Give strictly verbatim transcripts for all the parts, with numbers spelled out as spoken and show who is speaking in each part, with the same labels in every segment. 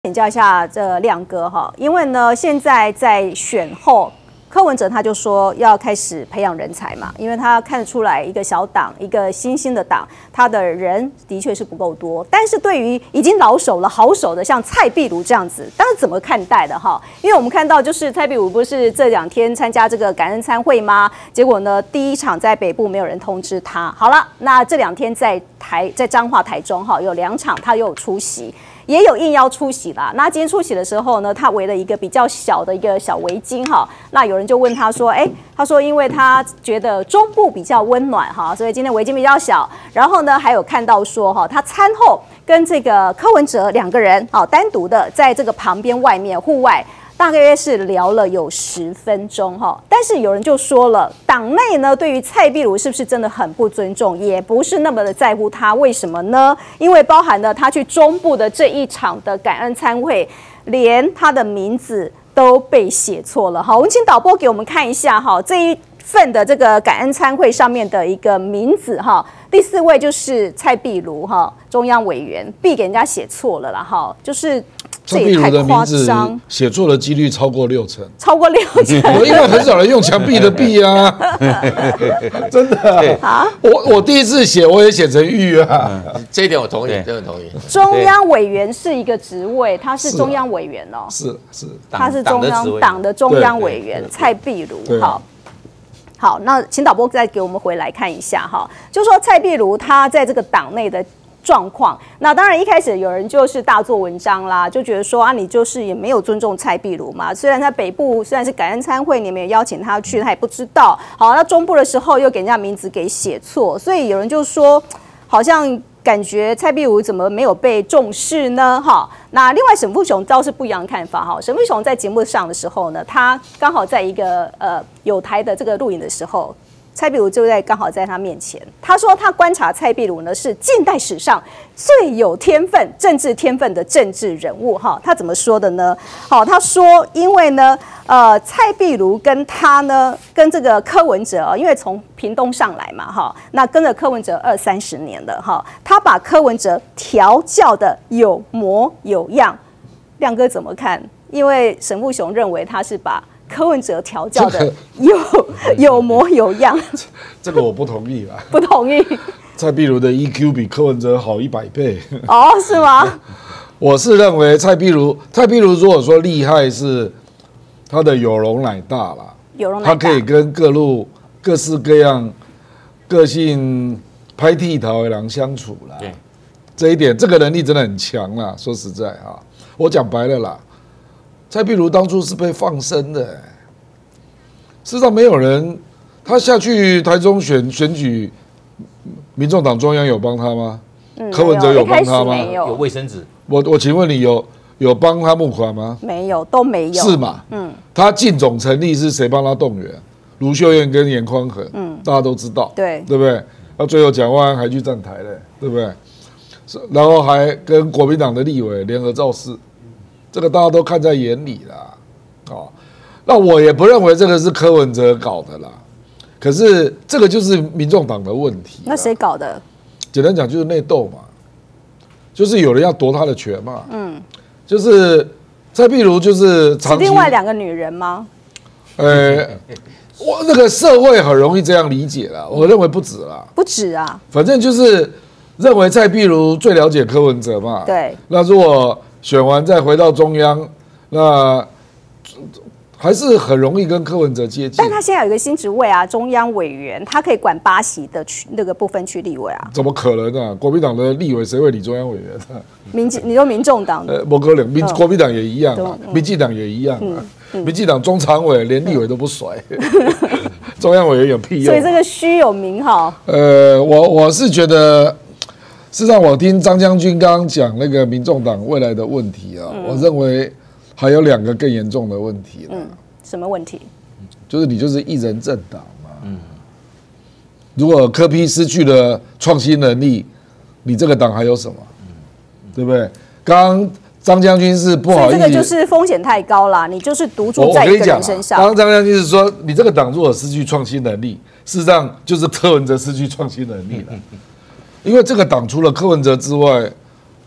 Speaker 1: 请教一下这亮哥哈，因为呢，现在在选后，柯文哲他就说要开始培养人才嘛，因为他看得出来一个小党，一个新兴的党，他的人的确是不够多。但是对于已经老手了、好手的，像蔡壁如这样子，当然怎么看待的哈？因为我们看到就是蔡壁如不是这两天参加这个感恩餐会吗？结果呢，第一场在北部没有人通知他。好了，那这两天在台在彰化、台中哈有两场他又有出席。也有应邀出席啦。那今天出席的时候呢，他围了一个比较小的一个小围巾哈。那有人就问他说：“哎，他说因为他觉得中部比较温暖哈，所以今天围巾比较小。然后呢，还有看到说哈，他餐后跟这个柯文哲两个人啊单独的在这个旁边外面户外。”大概是聊了有十分钟哈，但是有人就说了，党内呢对于蔡壁如是不是真的很不尊重，也不是那么的在乎他，为什么呢？因为包含了他去中部的这一场的感恩餐会，连他的名字都被写错了哈。我们请导播给我们看一下哈，这一份的这个感恩餐会上面的一个名字哈，第四位就是蔡壁如哈，中央委员，弊给人家写错了啦哈，就是。
Speaker 2: 蔡壁如的名字写错的几率超过六成，
Speaker 1: 超过六成，
Speaker 2: 因为很少人用墙壁的壁啊，真的啊！我我第一次写我也写成玉啊，
Speaker 3: 这一点我同意，真的同意。
Speaker 1: 中央委员是一个职位，他是中央委员哦，
Speaker 2: 是是，
Speaker 1: 他是中央党的中央委员蔡壁如，好。好，那请导播再给我们回来看一下哈，就说蔡壁如他在这个党内的。状况，那当然一开始有人就是大做文章啦，就觉得说啊，你就是也没有尊重蔡壁如嘛。虽然在北部虽然是感恩餐会，你们也邀请他去，他也不知道。好，那中部的时候又给人家名字给写错，所以有人就说，好像感觉蔡壁如怎么没有被重视呢？哈，那另外沈富雄倒是不一样的看法哈。沈富雄在节目上的时候呢，他刚好在一个呃有台的这个录影的时候。蔡壁如就在刚好在他面前，他说他观察蔡壁如呢是近代史上最有天分、政治天分的政治人物哈。他怎么说的呢？好，他说因为呢，呃，蔡壁如跟他呢，跟这个柯文哲，因为从屏东上来嘛哈，那跟着柯文哲二三十年了哈，他把柯文哲调教的有模有样。亮哥怎么看？因为沈富雄认为他是把。柯文哲调教的有有模有样，
Speaker 2: 这个我不同意啦。
Speaker 1: 不同意。
Speaker 2: 蔡壁如的 E Q 比柯文哲好一百倍。
Speaker 1: 哦，是吗？
Speaker 2: 我是认为蔡壁如，蔡壁如如果说厉害是他的有容乃大啦，
Speaker 1: 有容乃大，
Speaker 2: 他可以跟各路各式各样个性拍剃头的人相处啦。对，这一点这个能力真的很强啦。说实在啊，我讲白了啦。蔡壁如当初是被放生的、欸，事实上没有人，他下去台中选选举，民众党中央有帮他吗？嗯、柯文哲有帮他吗？
Speaker 3: 有卫生纸。
Speaker 2: 我我请问你有有帮他募款吗？
Speaker 1: 没有，都没有。
Speaker 2: 是嘛？嗯。他进总成立是谁帮他动员？卢秀燕跟严宽恒，嗯，大家都知道，
Speaker 1: 对
Speaker 2: 对不对？到最后蒋万安还去站台嘞，对不对？然后还跟国民党的立委联合造势。这个大家都看在眼里啦，哦，那我也不认为这个是柯文哲搞的啦，可是这个就是民众党的问题。
Speaker 1: 那谁搞的？
Speaker 2: 简单讲就是内斗嘛，就是有人要夺他的权嘛。嗯，就是蔡壁如就是长期
Speaker 1: 另外两个女人吗？
Speaker 2: 呃，我那个社会很容易这样理解啦，我认为不止啦，
Speaker 1: 不止啊，
Speaker 2: 反正就是认为蔡壁如最了解柯文哲嘛。
Speaker 1: 对，
Speaker 2: 那如果选完再回到中央，那还是很容易跟柯文哲接近。
Speaker 1: 但他现在有一个新职位啊，中央委员，他可以管八席的区那个不分区立委啊。
Speaker 2: 怎么可能啊？国民党的立委谁会理中央委员啊？
Speaker 1: 民你说民众党的？
Speaker 2: 呃，不可能，民国民党也一样啊，民进党也一样啊。民进党中常委连立委都不甩，中央委员有屁用？
Speaker 1: 所以这个虚有名哈。
Speaker 2: 呃，我我是觉得。事实上，我听张将军刚刚讲那个民众党未来的问题啊，嗯、我认为还有两个更严重的问题。嗯，
Speaker 1: 什么问题？
Speaker 2: 就是你就是一人政党嘛。嗯。如果柯 P 失去了创新能力，你这个党还有什么？嗯、对不对？刚刚张将军是不好意思，
Speaker 1: 这个就是风险太高了，你就是独注在一个人身上。
Speaker 2: 刚刚张将军是说，你这个党如果失去创新能力，事实上就是柯文哲失去创新能力了。因为这个党除了柯文哲之外，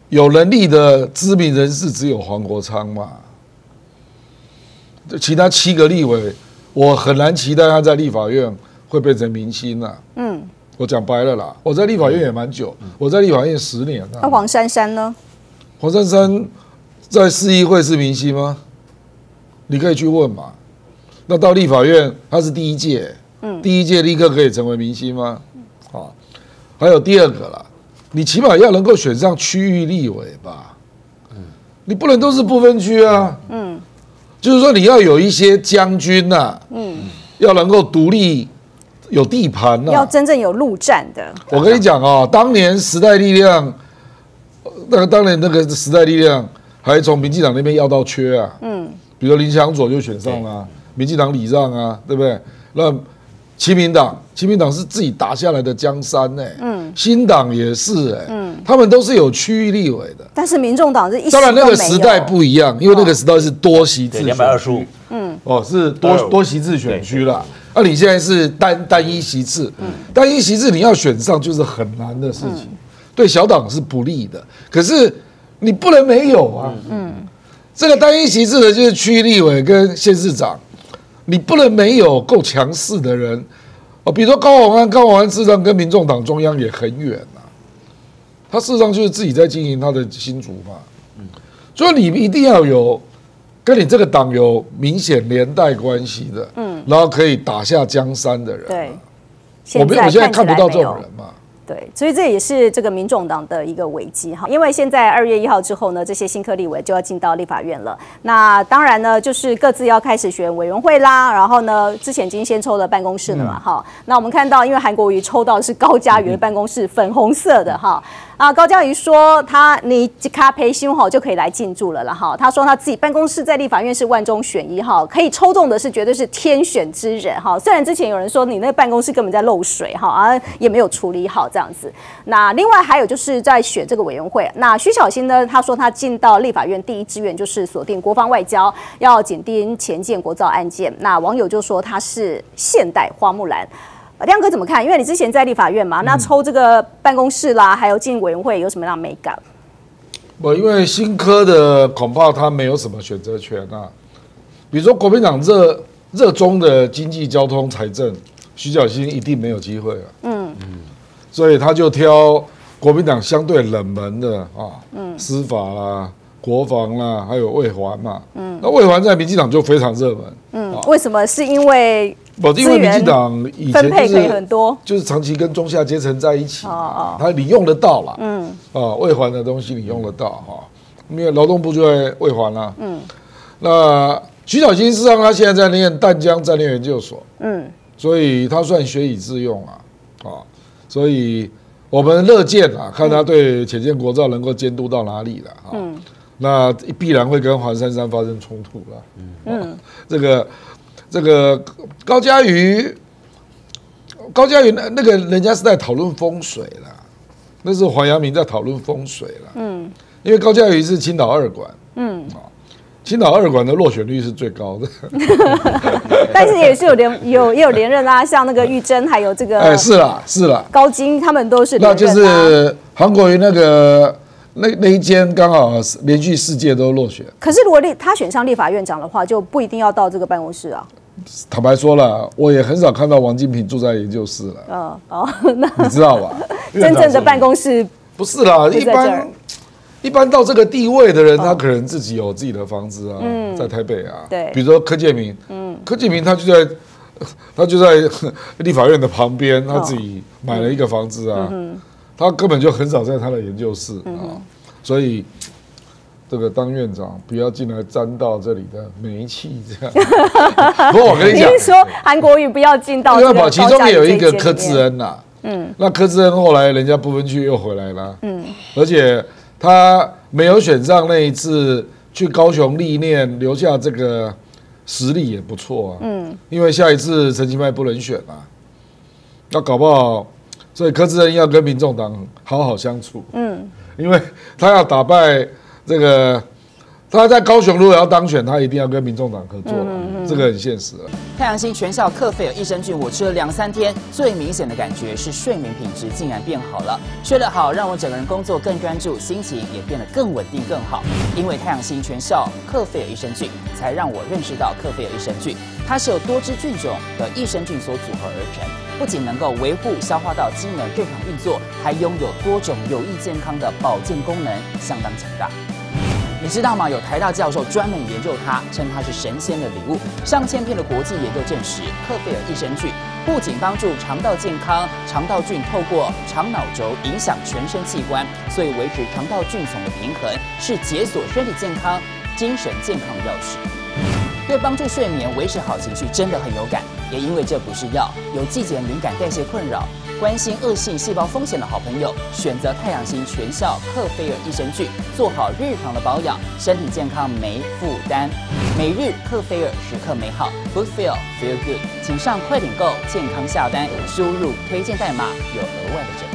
Speaker 2: 有能力的知名人士只有黄国昌嘛，其他七个立委，我很难期待他在立法院会变成明星啊。嗯，我讲白了啦，我在立法院也蛮久，我在立法院十年了。
Speaker 1: 那黄珊珊呢？
Speaker 2: 黄珊珊在市议会是明星吗？你可以去问嘛。那到立法院，他是第一届，嗯，第一届立刻可以成为明星吗？啊，还有第二个啦，你起码要能够选上区域立委吧，嗯，你不能都是不分区啊，嗯，就是说你要有一些将军呐、啊，嗯，要能够独立有地盘呐、啊，
Speaker 1: 要真正有陆战的。
Speaker 2: 我跟你讲啊，当年时代力量，那个当年那个时代力量还从民进党那边要到缺啊，嗯，比如林强佐就选上了、啊。民进党礼让啊，对不对？那亲民党，亲民党是自己打下来的江山呢、欸。嗯，新党也是哎、欸，嗯，他们都是有区域立委的。
Speaker 1: 但是民众党是一
Speaker 2: 当然那个时代不一样，因为那个时代是多席制，
Speaker 3: 两百二十五，
Speaker 2: 嗯，哦，是多多席制选区啦。那、啊、你现在是单单一席制，嗯，单一席制你要选上就是很难的事情，嗯、对小党是不利的。可是你不能没有啊，嗯，这个单一席制的就是区域立委跟县市长。你不能没有够强势的人，哦，比如说高虹安，高虹安事实上跟民众党中央也很远啊，他事实上就是自己在经营他的新竹嘛，嗯，所以你一定要有跟你这个党有明显连带关系的，嗯，然后可以打下江山的人，
Speaker 1: 对，
Speaker 2: 我们我现在看不到这种人嘛。
Speaker 1: 对，所以这也是这个民众党的一个危机哈，因为现在二月一号之后呢，这些新科立委就要进到立法院了。那当然呢，就是各自要开始选委员会啦，然后呢，之前已经先抽了办公室了嘛，哈、嗯。那我们看到，因为韩国瑜抽到的是高嘉瑜的办公室，粉红色的哈。啊，高嘉瑜说他你咖培胸哈就可以来进驻了了哈。他说他自己办公室在立法院是万中选一哈，可以抽中的是绝对是天选之人哈。虽然之前有人说你那个办公室根本在漏水哈，啊也没有处理好这样子。那另外还有就是在选这个委员会，那徐小新呢，他说他进到立法院第一志愿就是锁定国防外交，要紧盯前建国造案件。那网友就说他是现代花木兰。亮哥怎么看？因为你之前在立法院嘛，那抽这个办公室啦，还有进委员会，有什么样的美感？
Speaker 2: 我因为新科的恐怕他没有什么选择权啊，比如说国民党热热衷的经济、交通、财政，徐小新一定没有机会啊。嗯嗯，所以他就挑国民党相对冷门的啊，嗯，司法啦、国防啦，还有卫环嘛。嗯，那卫环在民进党就非常热门。
Speaker 1: 嗯，啊、为什么？是因为？
Speaker 2: 我因为民进党以前就是
Speaker 1: 很多，
Speaker 2: 就是长期跟中下阶层在一起，哦哦，他你用得到啦，嗯，啊，卫环的东西你用得到哈，因为劳动部就在卫环啦，嗯，那徐小新事实上他现在在念淡江战略研究所，嗯，所以他算学以致用啊，啊，所以我们乐见啊，看他对浅见国造能够监督到哪里了啊，嗯，那必然会跟黄珊珊发生冲突了，嗯，啊、这个。这个高嘉瑜，高嘉瑜那那个人家是在讨论风水啦，那是黄阳明在讨论风水啦。嗯，因为高嘉瑜是青岛二馆，嗯，青岛二馆的落选率是最高的，
Speaker 1: 但是也是有连有也有连任啦，像那个玉珍还有这个，
Speaker 2: 哎，是啦是啦，
Speaker 1: 高金他们都是连任、啊，
Speaker 2: 那就是韩国瑜那个。那那一间刚好连续四届都落选。
Speaker 1: 可是如果他选上立法院长的话，就不一定要到这个办公室啊。
Speaker 2: 坦白说了，我也很少看到王金平住在研究室了。嗯哦，那你知道吧？
Speaker 1: 真正的办公室
Speaker 2: 不是啦，一般一般到这个地位的人，他可能自己有自己的房子啊，嗯、在台北啊。
Speaker 1: 对，
Speaker 2: 比如说柯建铭，嗯，柯建铭他就在他就在立法院的旁边，他自己买了一个房子啊。嗯他根本就很少在他的研究室啊、嗯，所以这个当院长不要进来沾到这里的煤气这样。不过我跟你讲，
Speaker 1: 你是说韩国瑜不要进到这个高嘉瑜这一间里面？其中也有一个柯志恩呐，嗯，
Speaker 2: 那柯志恩后来人家不分区又回来了，嗯，而且他没有选上那一次去高雄历练，留下这个实力也不错啊，嗯，因为下一次陈其迈不能选啊，那搞不好。所以柯志恩要跟民众党好好相处，嗯，因为他要打败这个，他在高雄如果要当选，他一定要跟民众党合作，嗯嗯嗯，这个很现实了。
Speaker 4: 太阳星全效克菲尔益生菌，我吃了两三天，最明显的感觉是睡眠品质竟然变好了。睡得好，让我整个人工作更专注，心情也变得更稳定更好。因为太阳星全效克菲尔益生菌，才让我认识到克菲尔益生菌，它是由多支菌种的益生菌所组合而成，不仅能够维护消化道机能正常运作，还拥有多种有益健康的保健功能，相当强大。你知道吗？有台大教授专门研究它，称它是神仙的礼物。上千篇的国际研究证实，克菲尔益生菌不仅帮助肠道健康，肠道菌透过肠脑轴影响全身器官，所以维持肠道菌丛的平衡，是解锁身体健康、精神健康的钥匙。对帮助睡眠、维持好情绪真的很有感，也因为这不是药，有季节敏感、代谢困扰、关心恶性细胞风险的好朋友，选择太阳星全效克菲尔益生菌，做好日常的保养，身体健康没负担。每日克菲尔，时刻美好 ，Good Feel Feel Good，请上快点购健康下单，输入推荐代码有额外的折。